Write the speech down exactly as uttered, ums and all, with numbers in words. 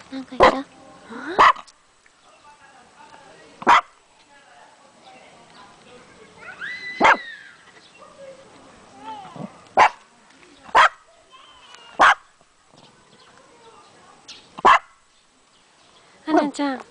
なんかいた。はなちゃん。